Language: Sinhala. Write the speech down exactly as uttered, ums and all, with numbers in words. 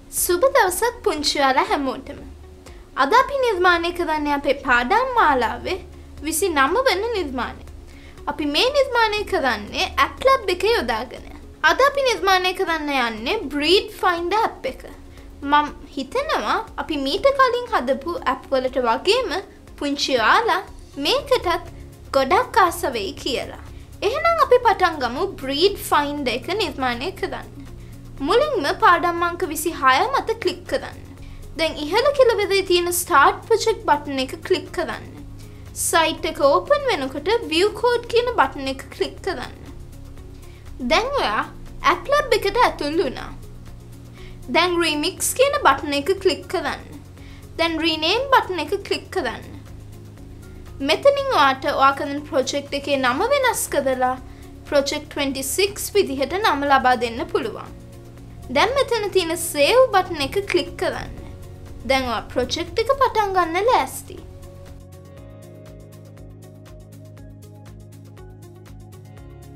සුබ දවසක් පුංචි ඔයාලා හැමෝටම. අද අපි නිර්මාණය කරන්නේ අපේ පාඩම් මාලාවේ විසිනම වෙන නිර්මාණය. අපි මේ නිර්මාණය කරන්නේ App Lab එකේ යොදාගෙන. අද අපි නිර්මාණය කරන්න යන්නේ Breed Finder app එක. මම හිතනවා අපි මීට කලින් හදපු app වලට වගේම පුංචි ඔයාලා මේකටත් ගොඩක් ආස වෙයි කියලා. එහෙනම් අපි පටන් ගමු Breed Finder එක නිර්මාණය කරන්න. මුලින්ම පාඩම් අංක විසිහය මත ක්ලික් කරන්න. දැන් ඉහළ කෙළවරේ තියෙන Start Project button එක ක්ලික් කරන්න. site එක open වෙනකොට View Code කියන button එක ක්ලික් කරන්න. දැන් ඔයා App Lab එකට ඇතුල් වුණා. දැන් Remix කියන button එක ක්ලික් කරන්න. දැන් Rename button එක ක්ලික් කරන්න. මෙතනින් ඔයාට ඔයා කරන project එකේ නම වෙනස් කරලා Project twenty-six විදිහට නම ලබා දෙන්න පුළුවන්. දැන් මෙතන තියෙන Save button එක ක්ලික් කරන්න. දැන් ඔයා project එක පටන් ගන්න ලෑස්ති.